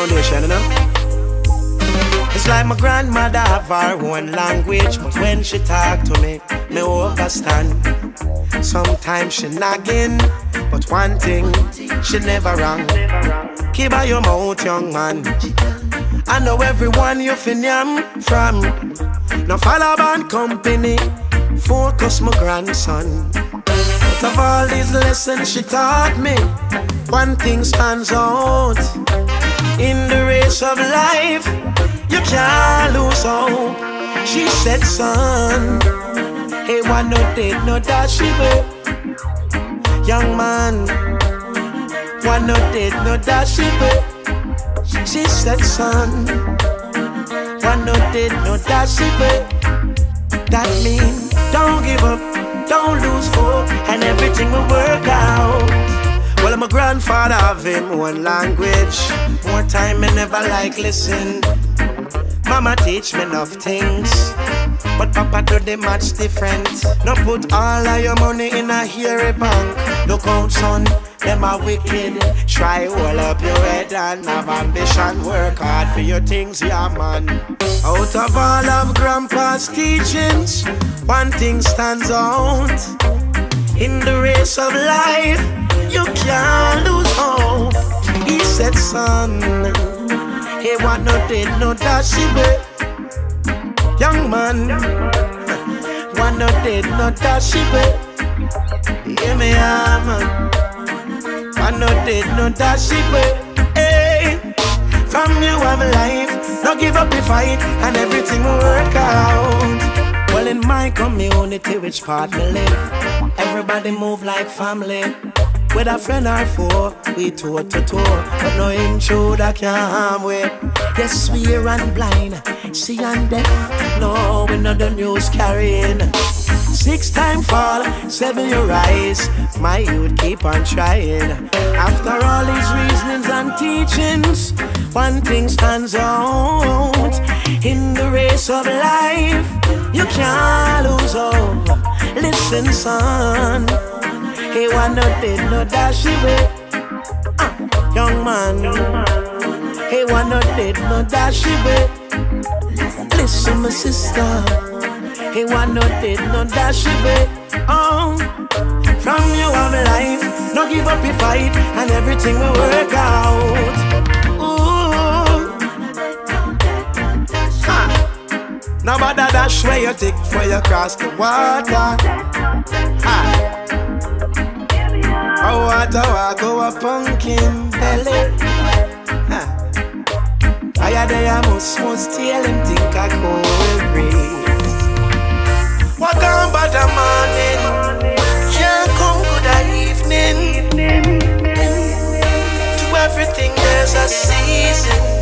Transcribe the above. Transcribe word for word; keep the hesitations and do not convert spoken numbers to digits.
foundation, you know. It's like my grandmother have her own language, but when she talk to me, me understand. Sometimes she nagging, but one thing, she never wrong. Keep out your mouth, young man. I know everyone you fin yam from. Now follow band company, focus my grandson. Out of all these lessons she taught me, one thing stands out. In the race of life, you can't lose hope. She said, son, hey, one no did no dash it. Young man, one no did no dash it. She said, son, one no did no dash it. That means don't give up, don't lose hope, and everything will work out. Well, my grandfather have him one language. More time I never like listen. Mama teach me enough things, but Papa do the much different. No put all of your money in a hairy bank. Look out, son, them are wicked. Try hold up your head and have ambition. Work hard for your things, yeah man. Out of all of Grandpa's teachings, one thing stands out. In the race of life, you can't lose hope. He said, son, he want no did no dash it. Young man, want no did no dash it. Hear me, yeah, man. Want no did no dash it. Hey, from you have life, no give up the fight, and everything will work out. Well, in my community, which part me live, everybody move like family. With a friend or four, we toe to toe, but no intruder can harm we. Yes, we hear and blind, see and deaf, no, we know the news carrying. Six time fall, seven you rise, my youth keep on trying. After all these reasonings and teachings, one thing stands out. In the race of life, you can't lose hope. Listen, son, he want no did no dash away. uh, Young man, he want no did no dash away. Listen, my sister, he want no did no dash away. Oh, from you have life, no give up your fight, and everything will work out. Ooh, ha. Now but that dash where you take for you cross the water. Ha. I want to walk over pumpkin belly. Fire day I must must steal him think I could breathe. Walk on by the morning, can't come good at evening. To everything there's a season.